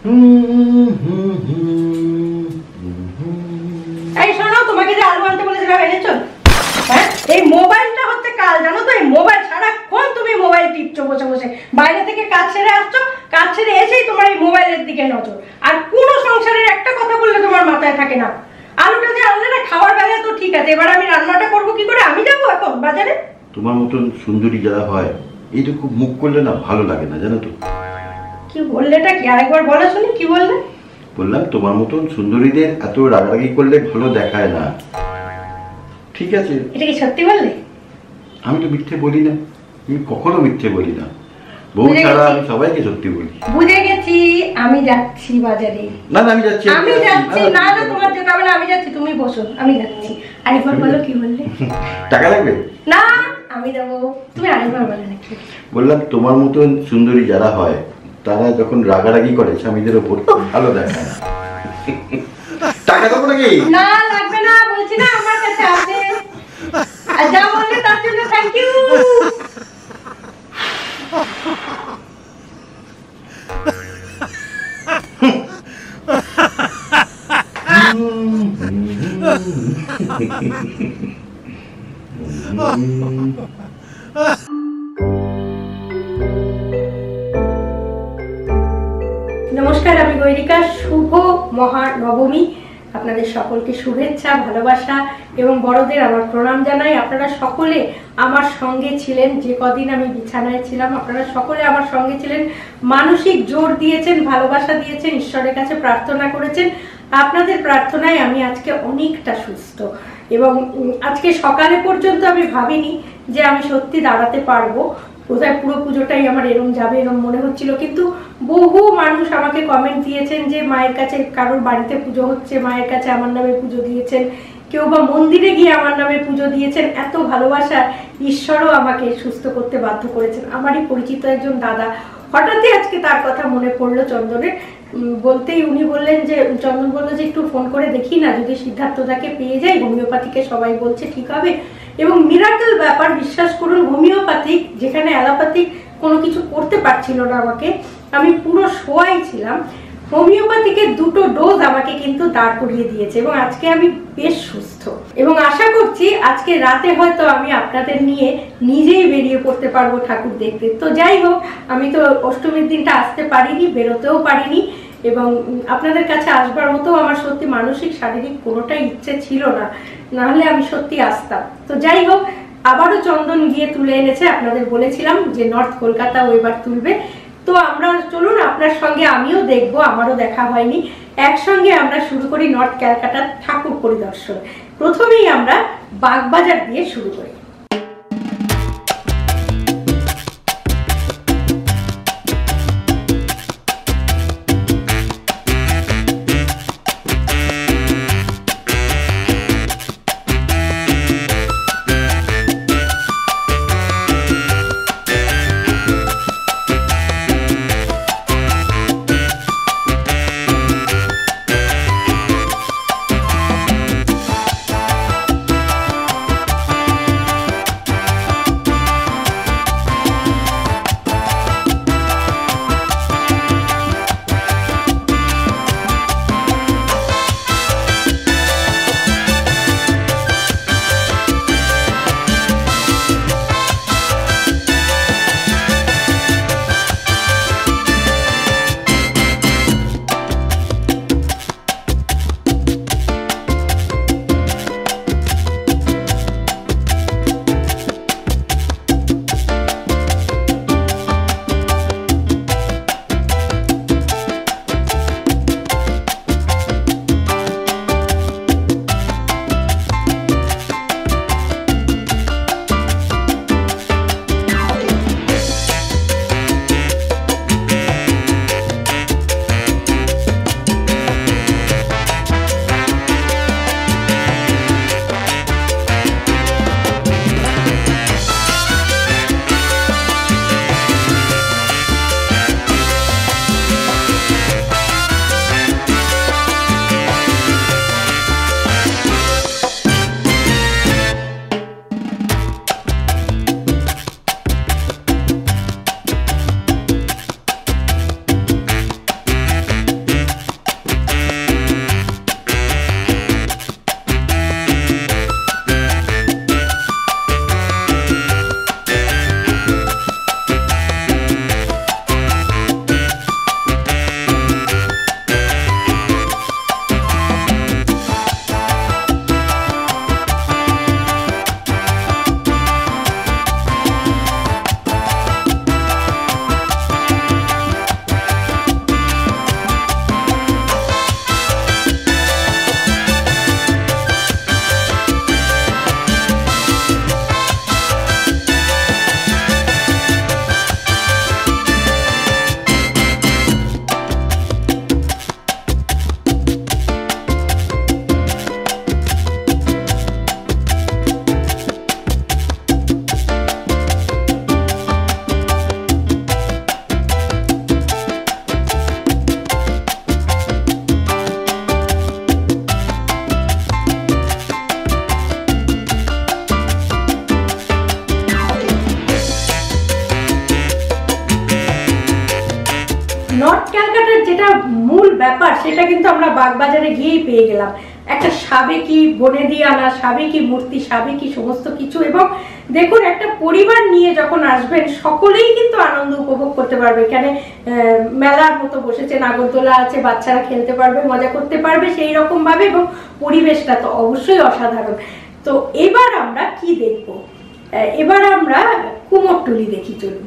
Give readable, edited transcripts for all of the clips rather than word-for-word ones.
এই শোনো, তোমাকে যে আলু আনতে বলেছিলাম এনেছো? হ্যাঁ, এই মোবাইলটা হচ্ছে কাল, জানো তো? এই মোবাইল সারাক্ষণ তুমি মোবাইল টিপছো বসে বসে। বাইরে থেকে কাজ ছেড়ে আসছো, কাজ ছেড়ে এসেই তোমার এই মোবাইলের দিকে নজর। আর কোনো সংসারের একটা কথা বললে তোমার মাথায় থাকে না। আলুটা যে আনলে না, খাওয়ার বেলায় তো ঠিক আছে, এবার আমি রান্নাটা করবো কি করে? আমি যাবো এখন বাজারে? তোমার মতন সুন্দরী যারা হয়, এইটা খুব মুখ করলে না ভালো লাগে না, জানো তো? কি বললেটা কি? আরেকবার বলো শুনি, কি বললে? বললাম তোমার মতন সুন্দরীদের এত রাগারাগি করলে ভালো দেখায় না। ঠিক আছে, এটা কি সত্যি বললে? আমি তো মিথ্যে বলি না, আমি কখনো মিথ্যে বলি না। বউ ছাড়া আমি সবাইকে সত্যি বলি। বুঝে গেছি, আমি যাচ্ছি বাজারে। না না, আমি যাচ্ছি। না না, তোমার যেতে হবে না, আমি যাচ্ছি, তুমি বসো, আমি যাচ্ছি। আরেকবার বলো, কি বললে? টাকা লাগবে না, আমি দেবো। তুমি আরেকবার বলে নাকি? বললাম তোমার মতন সুন্দরী যারা হয়, তারা যখন রাগারাগি করে স্বামীদের ওপর ভালো দেখায় না। টাকা দেবো নাকি? না লাগবে না, বলছি না আমার কাছে আছে। আর যা বললে তার জন্য থ্যাংক ইউ। নমস্কার, আমি গৈরিকা। শুভ মহানবমী। আপনাদের সকলকে শুভেচ্ছা, ভালোবাসা এবং বড়দের আমার প্রণাম জানাই। আপনারা সকলে আমার সঙ্গে ছিলেন, যে কদিন আমি বিছানায় ছিলাম আপনারা সকলে আমার সঙ্গে ছিলেন, মানসিক জোর দিয়েছেন, ভালোবাসা দিয়েছেন, ঈশ্বরের কাছে প্রার্থনা করেছেন। আপনাদের প্রার্থনায় আমি আজকে অনেকটা সুস্থ। এবং আজকে সকালে পর্যন্ত আমি ভাবিনি যে আমি সত্যি দাঁড়াতে পারবো। কোথায় পুরো পুজোটাই আমার এরম যাবে এরম মনে হচ্ছিল, কিন্তু বহু মানুষ আমাকে কমেন্ট দিয়েছেন যে মায়ের কাছে, কারোর বাড়িতে পুজো হচ্ছে, মায়ের কাছে আমার নামে পুজো দিয়েছেন, কেউ বা মন্দিরে গিয়ে আমার নামে পুজো দিয়েছেন। এত ভালোবাসা, ঈশ্বরও আমাকে সুস্থ করতে বাধ্য করেছেন। আমারই পরিচিত একজন দাদা, হঠাৎই আজকে তার কথা মনে পড়লো চন্দনের। বলতেই উনি বললেন যে, চন্দন বললো যে একটু ফোন করে দেখি না, যদি সিদ্ধার্থদাকে পেয়ে যাই, হোমিওপ্যাথিকে সবাই বলছে ঠিক হবে। এবং মিরাকল ব্যাপার, বিশ্বাস করুন, হোমিওপ্যাথিক যেখানে অ্যালোপ্যাথিক কোনো কিছু করতে পারছিল না আমাকে, আমি পুরো শোয়াই ছিলাম, হোমিওপ্যাথিকের 2টো ডোজ আমাকে কিন্তু দাঁড় করিয়ে দিয়েছে এবং আজকে আমি বেশ সুস্থ। এবং আশা করছি আজকে রাতে হয়তো আমি আপনাদের নিয়ে নিজেই বেরিয়ে পড়তে পারবো ঠাকুর দেখতে। তো যাই হোক, আমি তো অষ্টমীর দিনটা আসতে পারিনি, বেরোতেও পারিনি, এবং আপনাদের কাছে আসবার মতো আমার সত্যি মানসিক শারীরিক কোনোটাই ইচ্ছে ছিল না, নাহলে আমি সত্যি আসতাম। তো যাই হোক, আবারও চন্দন গিয়ে তুলে এনেছে। আপনাদের বলেছিলাম যে নর্থ কলকাতাও এবার তুলবে। তো আমরা চলুন, আপনার সঙ্গে আমিও দেখবো, আমারও দেখা হয়নি, একসঙ্গে আমরা শুরু করি নর্থ ক্যালকাটার ঠাকুর পরিদর্শন। প্রথমেই আমরা বাগবাজার দিয়ে শুরু করি। ক্যালকাটার যেটা মূল ব্যাপার সেটা কিন্তু আমরা বাগবাজারে গিয়েই পেয়ে গেলাম। একটা সাবেকি বনেদি আনা, সাবেকি মূর্তি, সাবেকি সমস্ত কিছু। এবং দেখুন, একটা পরিবার নিয়ে যখন আসবেন সকলেই কিন্তু আনন্দ উপভোগ করতে পারবে। এখানে মেলার মতো বসেছে, নাগরদোলা আছে, বাচ্চারা খেলতে পারবে, মজা করতে পারবে সেই রকম ভাবে, এবং পরিবেশটা তো অবশ্যই অসাধারণ। তো এবার আমরা কি দেখবো? এবার আমরা কুমোরটুলি দেখি, চলুন।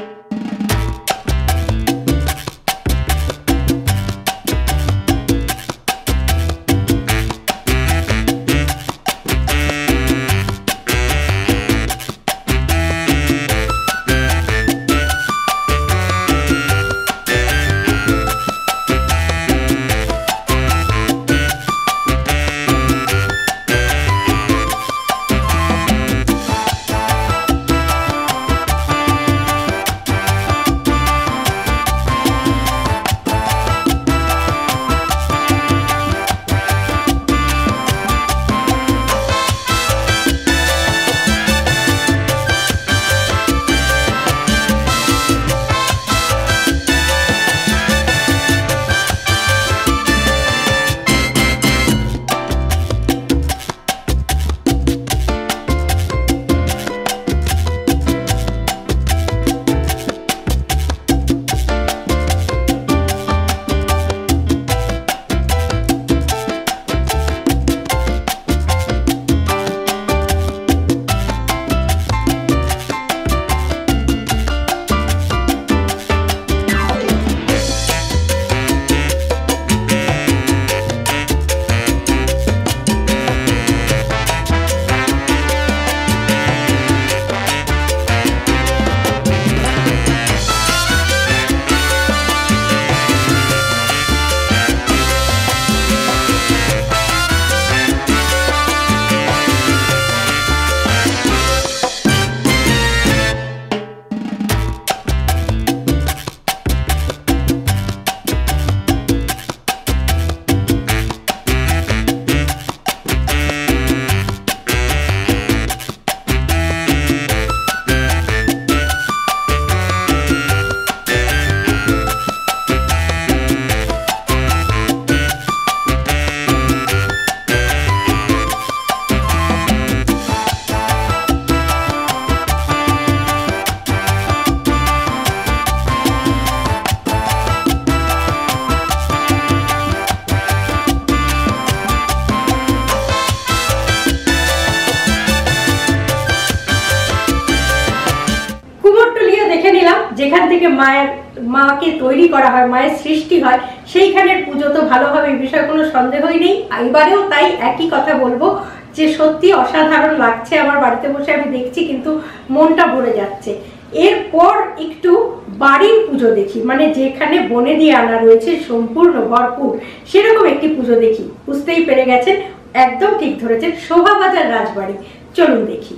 যেখান থেকে মাকে তৈরি করা হয়, মায়ের সৃষ্টি হয়, সেইখানের পুজো তো ভালো হবে, এই বিষয়ে কোনো সন্দেহই নেই। এবারেও তাই একই কথা বলবো যে সত্যি অসাধারণ লাগছে। আমার বাড়িতে বসে আমি দেখছি, কিন্তু মনটা ভরে যাচ্ছে। এরপর একটু বাড়ির পুজো দেখি, মানে যেখানে বনেদি আনা রয়েছে সম্পূর্ণ ভরপুর, সেরকম একটি পুজো দেখি। বুঝতেই পেরে গেছেন, একদম ঠিক ধরেছেন, শোভাবাজার রাজবাড়ি। চলুন দেখি।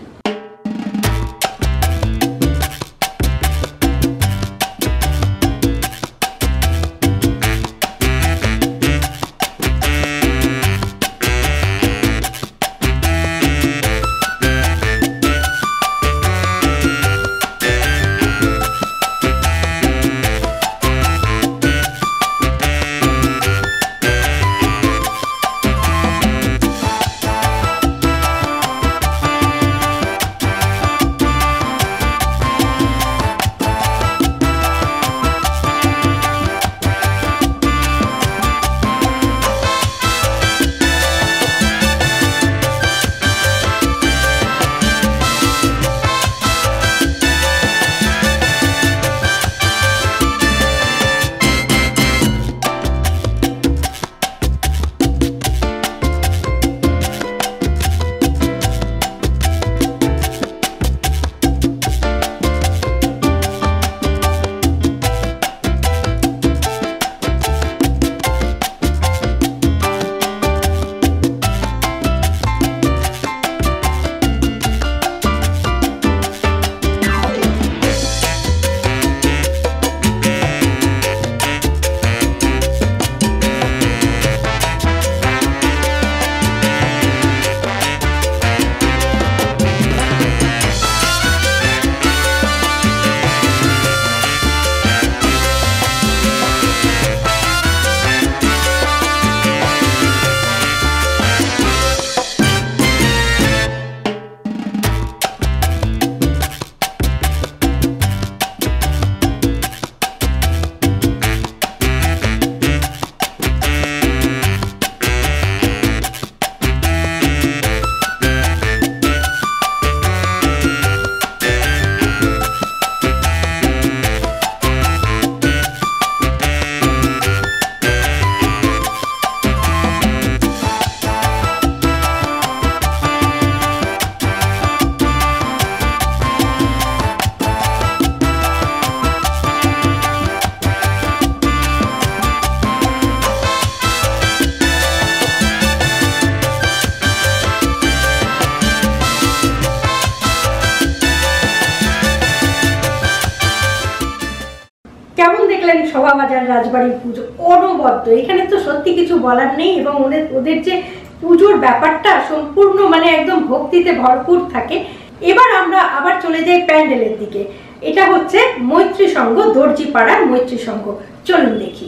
বাজার রাজবাড়ির পুজো অনবদ্য, এখানে তো সত্যি কিছু বলার নেই। এবং ওদের যে পুজোর ব্যাপারটা সম্পূর্ণ মানে একদম ভক্তিতে ভরপুর থাকে। এবার আমরা আবার চলে যাই প্যান্ডেলের দিকে। এটা হচ্ছে মৈত্রী সংঘ, দর্জিপাড়ার মৈত্রী সংঘ। চলুন দেখি।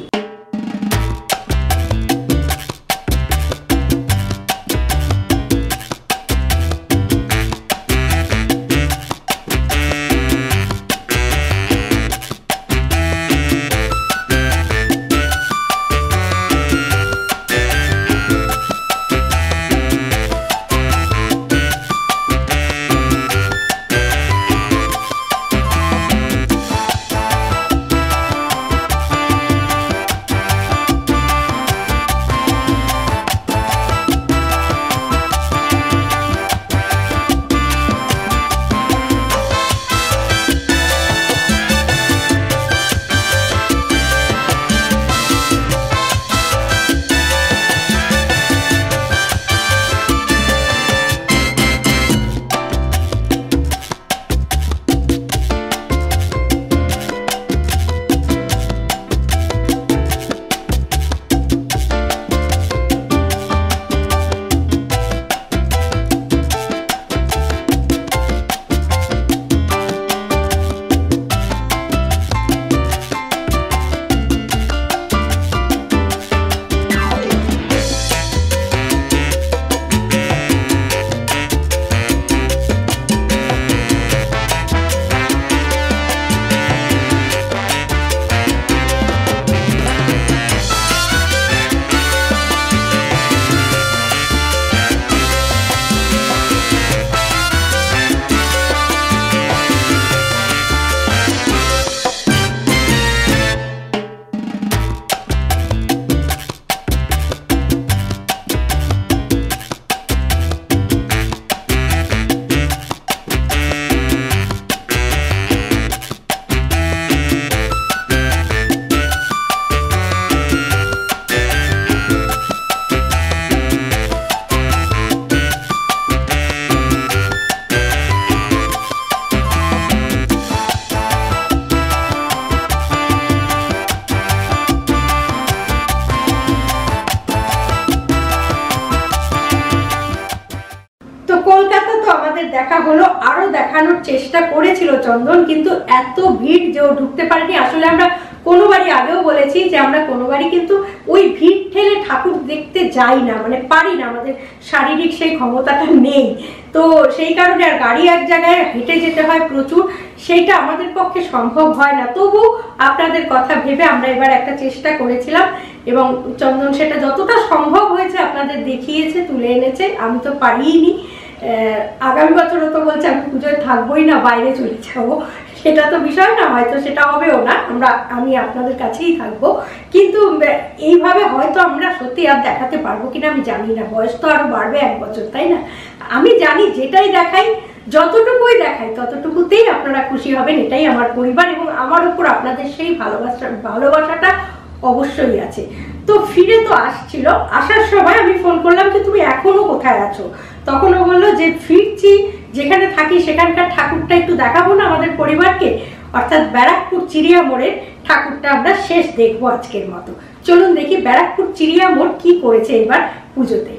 দেখা হলো, আরো দেখানোর চেষ্টা করেছিল চন্দন, কিন্তু এত ভিড় যে ও ঢুকতে পারেনি। আসলে আমরা কোনোবারই আগেও বলেছি যে আমরা কোনোবারই কিন্তু ওই ভিড় ঠেলে ঠাকুর দেখতে যাই না, মানে পারি না, আমাদের শারীরিক সেই ক্ষমতাটা নেই। তো সেই কারণে আর গাড়ি এক জায়গায় হেঁটে যেতে হয় প্রচুর, সেইটা আমাদের পক্ষে সম্ভব হয় না। তবু আপনাদের কথা ভেবে আমরা এবার একটা চেষ্টা করেছিলাম এবং চন্দন সেটা যতটা সম্ভব হয়েছে আপনাদের দেখিয়েছে, তুলে এনেছে। আমি তো পারিনি। আগামী বছরও তো বলছে আমি পুজোয় থাকবোই না, বাইরে চলে যাবো। সেটা তো বিষয় না, হয়তো সেটা হবেও না, আমি আপনাদের কাছেই থাকবো। কিন্তু এইভাবে হয়তো আমরা সত্যি আর দেখাতে পারবো কিনা আমি জানি না। বয়স তো আরো বাড়বে 1 বছর, তাই না? আমি জানি যেটাই দেখাই, যতটুকুই দেখাই ততটুকুতেই আপনারা খুশি হবেন, এটাই আমার পরিবার এবং আমার উপর আপনাদের সেই ভালোবাসাটা অবশ্যই আছে। তো ফিরে তো আসছিল, আসার সময় আমি ফোন করলাম যে তুমি এখনো কোথায় আছো? তখন ও বললো যে ফিরছি, যেখানে থাকি সেখানকার ঠাকুরটা একটু দেখাবো না আমাদের পরিবারকে, অর্থাৎ ব্যারাকপুর চিড়িয়া মোড়ের ঠাকুরটা আমরা শেষ দেখবো আজকের মতো। চলুন দেখি ব্যারাকপুর চিড়িয়া মোড় কি করেছে এবার পুজোতে।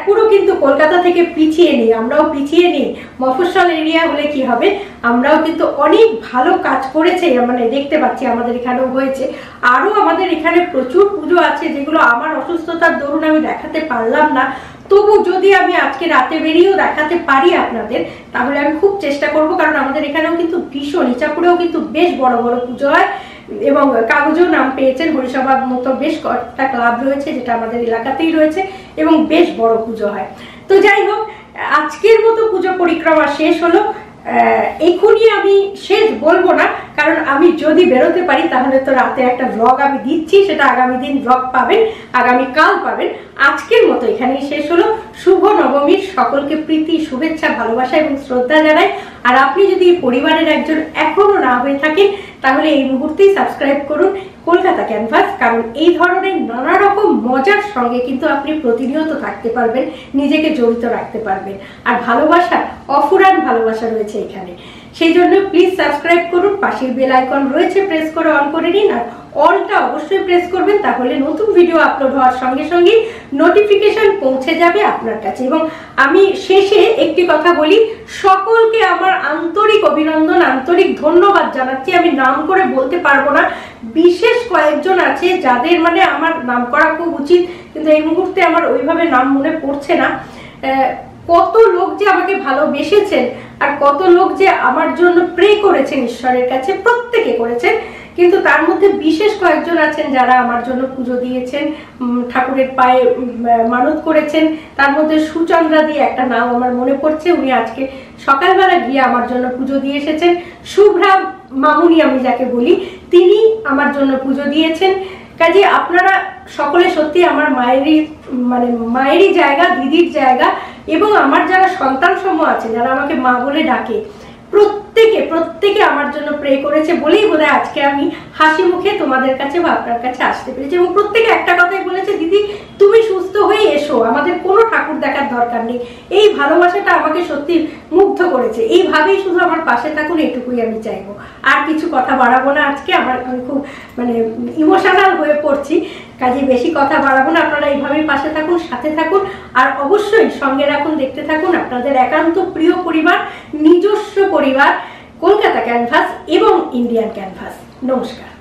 ব্যারাকপুরও কিন্তু কলকাতা থেকে পিছিয়ে নেই, আমরাও পিছিয়ে নেই। মফস্বল এরিয়া হলে কি হবে, আমরাও কিন্তু অনেক ভালো কাজ করেছে, মানে দেখতে পাচ্ছি আমাদের এখানেও হয়েছে। আরও আমাদের এখানে প্রচুর পুজো আছে যেগুলো আমার অসুস্থতার দরুন আমি দেখাতে পারলাম না, তবু যদি আমি আজকে রাতে বেরিয়েও দেখাতে পারি আপনাদের, তাহলে আমি খুব চেষ্টা করব। কারণ আমাদের এখানেও কিন্তু ভীষণ, ইচাপুরেও কিন্তু বেশ বড় বড় পুজো হয় এবং কাগজেও নাম পেয়েছেন। হরিসভার মতো বেশ কয়েকটা ক্লাব রয়েছে যেটা আমাদের এলাকাতেই রয়েছে এবং বেশ বড় পুজো হয়। তো যাই হোক, আজকের মতো পুজো পরিক্রমা শেষ হলো। এখনই আমি শেষ বলবো না, কারণ আমি যদি বেরোতে পারি তাহলে তো রাতে একটা ব্লগ আমি দিচ্ছি, সেটা আগামী দিন ব্লগ পাবেন, আগামীকাল পাবেন। আজকের মতো এখানেই শেষ হলো। শুভ নবমীর সকলকে প্রীতি, শুভেচ্ছা, ভালোবাসা এবং শ্রদ্ধা জানাই। আর আপনি যদি পরিবারের একজন এখনো না হয়ে থাকেন তাহলে এই মুহূর্তেই সাবস্ক্রাইব করুন কলকাতা ক্যানভাস, কারণ এই ধরনের নানা রকম মজার সঙ্গে কিন্তু আপনি প্রতিনিয়ত থাকতে পারবেন, নিজেকে জড়িত রাখতে পারবেন। আর ভালোবাসা, অফুরান ভালোবাসা রয়েছে এখানে, সেই জন্য প্লিজ সাবস্ক্রাইব করুন। পাশের বেল আইকন রয়েছে, প্রেস করে অন করে নিন, আর অলটা অবশ্যই প্রেস করবেন, তাহলে নতুন ভিডিও আপলোড হওয়ার সঙ্গে সঙ্গে নোটিফিকেশন পৌঁছে যাবে আপনার কাছে। এবং আমি শেষে একটি কথা বলি, সকলকে আমার আন্তরিক অভিনন্দন, আন্তরিক ধন্যবাদ জানাচ্ছি। আমি নাম করে বলতে পারবো না, বিশেষ কয়েকজন আছে যাদের মানে আমার নাম করা খুব উচিত, কিন্তু এই মুহূর্তে আমার ওইভাবে নাম মনে পড়ছে না। কত লোক যে আমাকে ভালোবেসেছেন আর কত লোক যে আমার জন্য প্রে করেছেন ঈশ্বরের কাছে, প্রত্যেকে করেছেন, কিন্তু তার মধ্যে বিশেষ কয়েকজন আছেন যারা আমার জন্য পুজো দিয়েছেন, ঠাকুরের পায়ে মানত করেছেন। তার মধ্যে সুচন্দ্রা দিয়ে একটা নাম আমার মনে পড়ছে, উনি আজকে সকালবেলা গিয়ে আমার জন্য পুজো দিয়ে এসেছেন। শুভ্রা মামুনি আমি যাকে বলি, তিনি আমার জন্য পুজো দিয়েছেন। কাজে আপনারা সকলে সত্যি আমার মায়েরই জায়গা, দিদির জায়গা, এবং আমার যারা সন্তান সমূহ আছে যারা আমাকে মা বলে ডাকে, প্রত্যেকে আমার জন্য প্রে করেছে বলেই বোধহয় আজকে আমি হাসি মুখে তোমাদের কাছে বা আপনার কাছে আসতে পেরেছি। এবং প্রত্যেকে একটা কথাই বলেছে, দিদি তুমি সুস্থ হয়ে এসো, আমাদের কোনো ঠাকুর দেখার দরকার নেই। এই ভালোবাসাটা আমাকে সত্যি মুগ্ধ করেছে। এইভাবেই শুধু আমার পাশে থাকুন, এটুকুই আমি চাইবো। আর কিছু কথা বাড়াবো না আজকে, আমি খুব ইমোশনাল হয়ে পড়ছি, কাজে বেশি কথা বাড়াবো না। আপনারা এইভাবেই পাশে থাকুন, সাথে থাকুন, আর অবশ্যই সঙ্গে রাখুন, দেখতে থাকুন আপনাদের একান্ত প্রিয় পরিবার, নিজস্ব পরিবার কলকাতা ক্যানভাস এবং ইন্ডিয়ান ক্যানভাস। নমস্কার।